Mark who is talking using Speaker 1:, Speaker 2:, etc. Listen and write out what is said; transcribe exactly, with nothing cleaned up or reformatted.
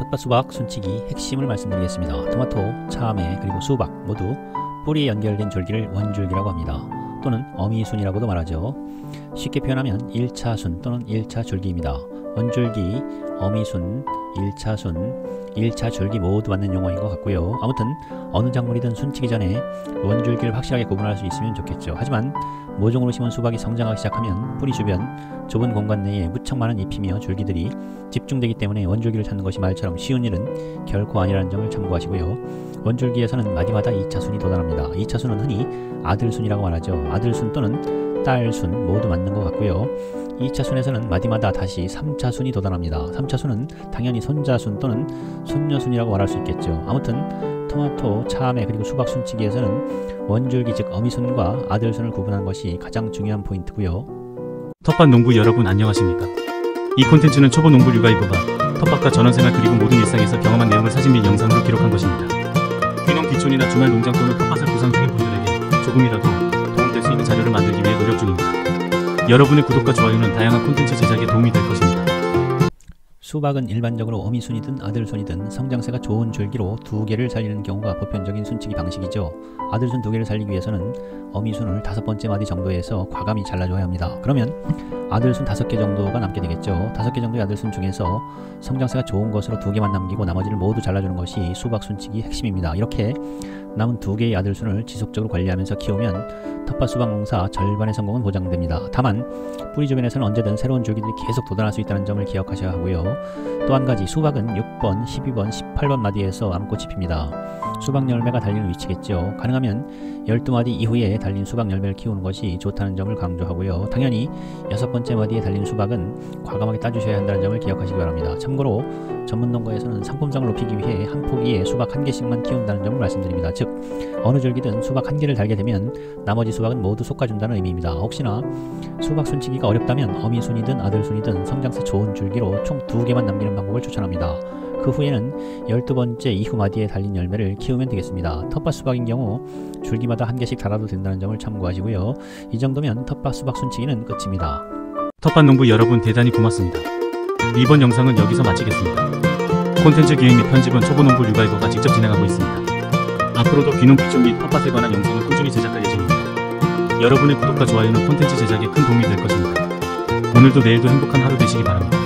Speaker 1: 텃밭 수박 순치기 핵심을 말씀드리겠습니다. 토마토, 참외, 그리고 수박 모두 뿌리에 연결된 줄기를 원줄기라고 합니다. 또는 어미순이라고도 말하죠. 쉽게 표현하면 일 차 순 또는 일 차 줄기입니다. 원줄기, 어미순, 일 차 순, 일 차 줄기 모두 맞는 용어인 것 같고요. 아무튼 어느 작물이든 순치기 전에 원줄기를 확실하게 구분할 수 있으면 좋겠죠. 하지만 모종으로 심은 수박이 성장하기 시작하면 뿌리 주변 좁은 공간 내에 무척 많은 잎이며 줄기들이 집중되기 때문에 원줄기를 찾는 것이 말처럼 쉬운 일은 결코 아니라는 점을 참고하시고요. 원줄기에서는 마디마다 이 차 순이 도달합니다. 이 차 순은 흔히 아들순이라고 말하죠. 아들순 또는 딸순 모두 맞는 것 같고요. 이 차 순에서는 마디마다 다시 삼 차 순이 도달합니다. 삼 차 순은 당연히 손자순 또는 손녀순이라고 말할 수 있겠죠. 아무튼 토마토, 참외 그리고 수박 순치기에서는 원줄기 즉 어미순과 아들순을 구분하는 것이 가장 중요한 포인트고요.
Speaker 2: 텃밭 농부 여러분 안녕하십니까? 이 콘텐츠는 초보 농부 류가이버가 텃밭과 전원생활 그리고 모든 일상에서 경험한 내용을 사진 및 영상으로 기록한 것입니다. 귀농 귀촌이나 주말 농장 또는 텃밭을 구상 중인 분들에게 조금이라도 도움될 수 있는 자료를 만들기 위해 노력 중입니다. 여러분의 구독과 좋아요는 다양한 콘텐츠 제작에 도움이 될 것입니다.
Speaker 1: 수박은 일반적으로 어미순이든 아들순이든 성장세가 좋은 줄기로 두 개를 살리는 경우가 보편적인 순치기 방식이죠. 아들순 두 개를 살리기 위해서는 어미순을 다섯 번째 마디 정도에서 과감히 잘라줘야 합니다. 그러면 아들순 다섯 개 정도가 남게 되겠죠. 다섯 개 정도의 아들순 중에서 성장세가 좋은 것으로 두 개만 남기고 나머지를 모두 잘라주는 것이 수박 순치기 핵심입니다. 이렇게 남은 두 개의 아들순을 지속적으로 관리하면서 키우면 텃밭 수박 농사 절반의 성공은 보장됩니다. 다만 뿌리 주변에서는 언제든 새로운 줄기들이 계속 돋아날 수 있다는 점을 기억하셔야 하고요. 또 한 가지 수박은 육 번, 십이 번, 십팔 번 마디에서 암꽃이 핍니다. 수박 열매가 달리는 위치겠죠. 가능하면 열두 마디 이후에 달린 수박 열매를 키우는 것이 좋다는 점을 강조하고요. 당연히 여섯 번째 마디에 달린 수박은 과감하게 따주셔야 한다는 점을 기억하시기 바랍니다. 참고로 전문 농가에서는 상품성을 높이기 위해 한 포기에 수박 한 개씩만 키운다는 점을 말씀드립니다. 즉 어느 줄기든 수박 한 개를 달게 되면 나머지 수박은 모두 솎아준다는 의미입니다. 혹시나 수박 순치기가 어렵다면 어미순이든 아들순이든 성장세 좋은 줄기로 총 두 개만 남기는 방법을 추천합니다. 그 후에는 열두 번째 이후 마디에 달린 열매를 키우면 되겠습니다. 텃밭 수박인 경우 줄기마다 한 개씩 달아도 된다는 점을 참고하시고요. 이 정도면 텃밭 수박 순치기는 끝입니다.
Speaker 2: 텃밭 농부 여러분 대단히 고맙습니다. 이번 영상은 여기서 마치겠습니다. 콘텐츠 기획 및 편집은 초보 농부 류가이버가 직접 진행하고 있습니다. 앞으로도 귀농 귀촌 및 텃밭에 관한 영상을 꾸준히 제작할 예정입니다. 여러분의 구독과 좋아요는 콘텐츠 제작에 큰 도움이 될 것입니다. 오늘도 내일도 행복한 하루 되시기 바랍니다.